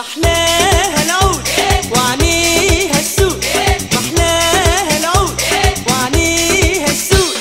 محلاها العود وعينيها السود، محلاها العود وعينيها السود.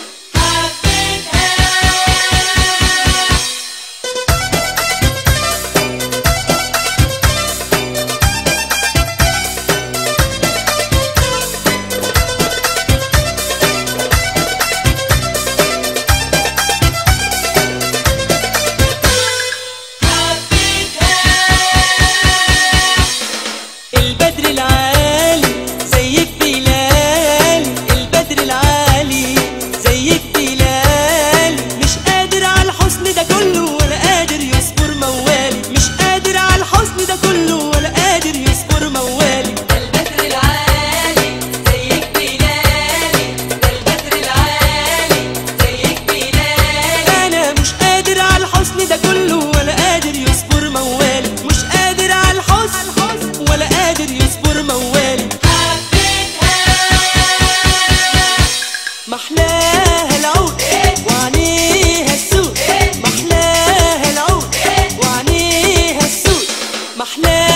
البدر العالي زيك بلالي، البدر العالي زيك بلالي، مش قادر على الحسن ده كله ولا قادر يصبر موالي، مش قادر على الحسن ده كله ولا قادر يصبر موالي. البدر العالي زيك بلالي، البدر العالي زيك بلالي، انا مش قادر على الحسن ده كله ولا قادر يصبر موالي، مش قادر على الحسن ولا قادر يصبر موالي. محلاها العود وعينيها السود، محلاها العود وعينيها السود، محلاها